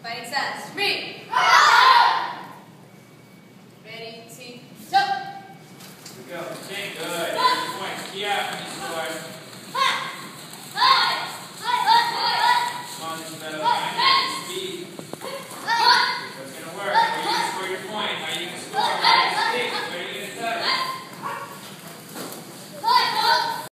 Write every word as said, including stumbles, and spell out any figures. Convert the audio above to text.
Fighting stance. Three. Ready, two, jump. Here we go. Okay, good. Point. Key out.